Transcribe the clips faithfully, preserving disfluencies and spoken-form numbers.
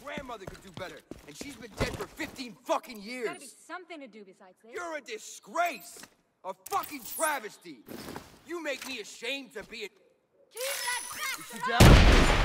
grandmother could do better, and she's been dead for fifteen fucking years. Gotta be something to do besides this. You're a disgrace! A fucking travesty! You make me ashamed to be a... Keep that back!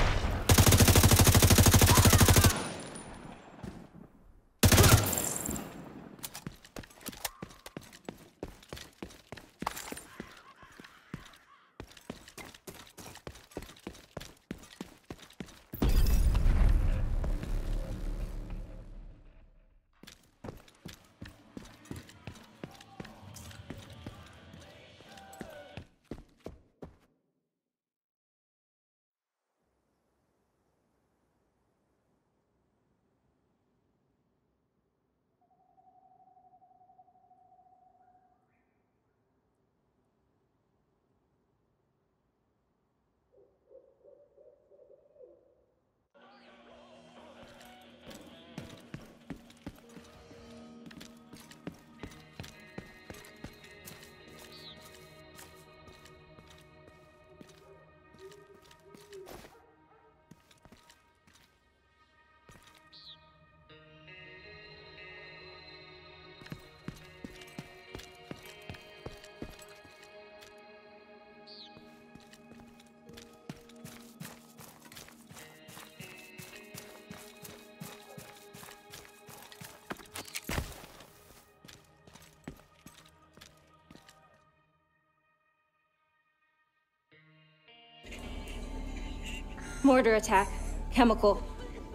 Mortar attack. Chemical.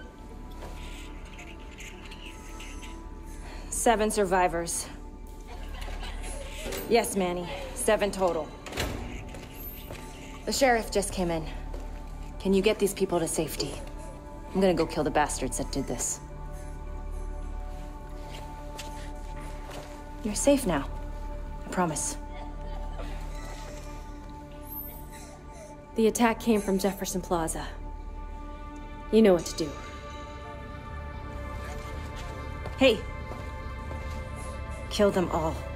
Seven survivors. Yes, Manny. Seven total. The sheriff just came in. Can you get these people to safety? I'm gonna go kill the bastards that did this. You're safe now. I promise. The attack came from Jefferson Plaza. You know what to do. Hey! Kill them all.